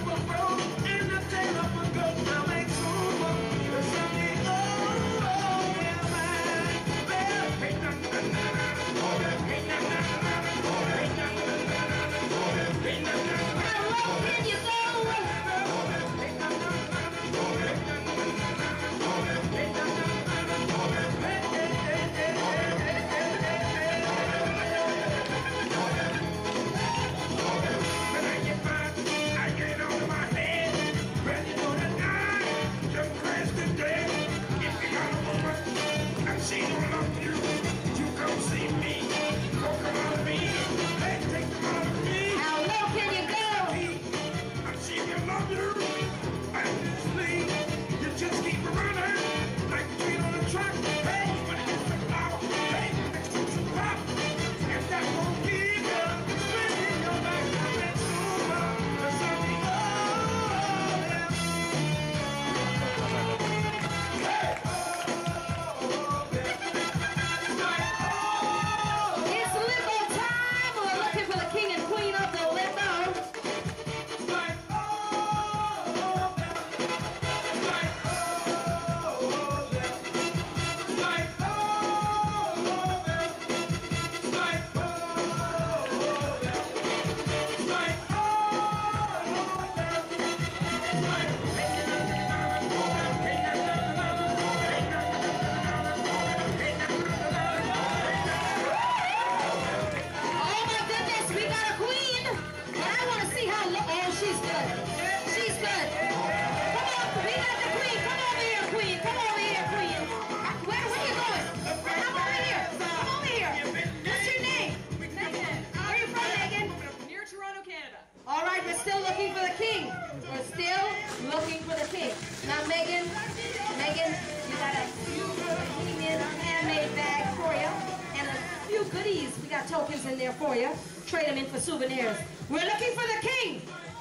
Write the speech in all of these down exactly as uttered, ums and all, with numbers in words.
Souvenirs. We're looking for the king.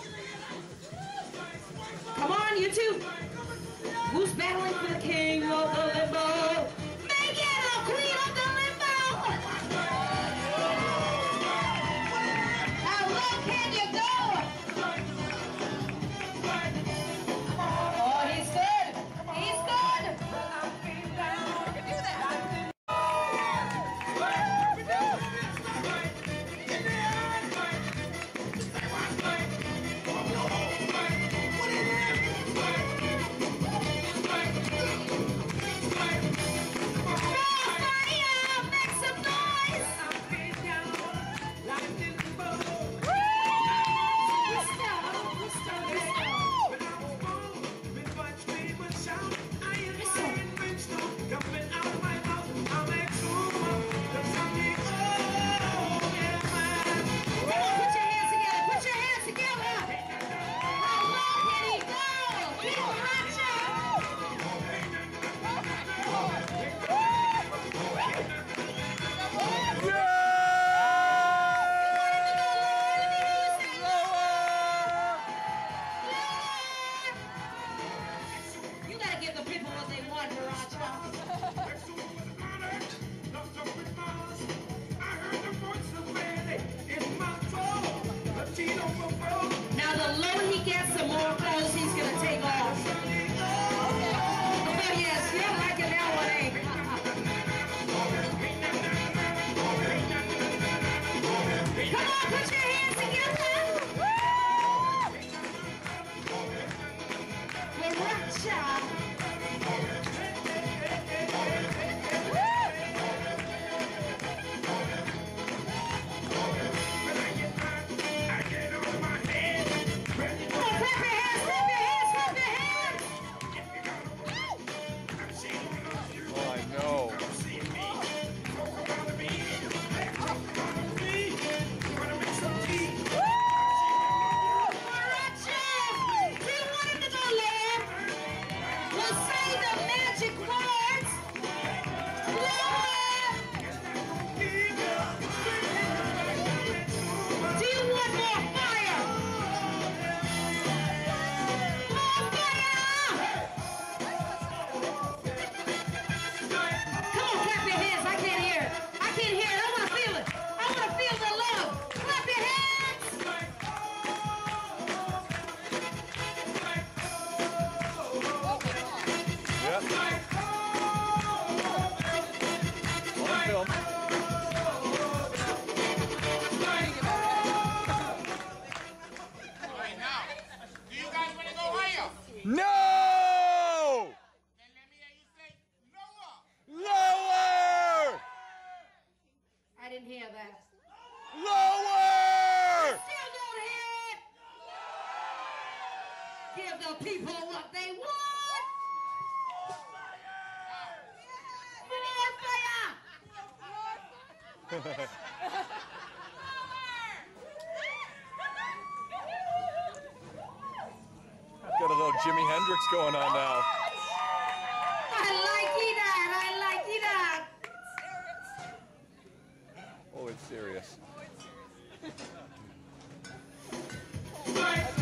Come on, you two. Who's battling for the king of the limbo? Megan, the queen of the limbo. How low can you go? Oh, he's good. He's good. You can do that. Now the lower he gets, the more clothes he's going to take off. Oh yes, you're liking that one, eh? Come on, put your hands together. Baraca. No! Then let me hear you say lower. Lower! I didn't hear that. Lower! Still don't hear it. Give the people what they want. More fire. Got a little Jimi Hendrix going on now. I like it that. I like it that. Oh, it's serious. Right.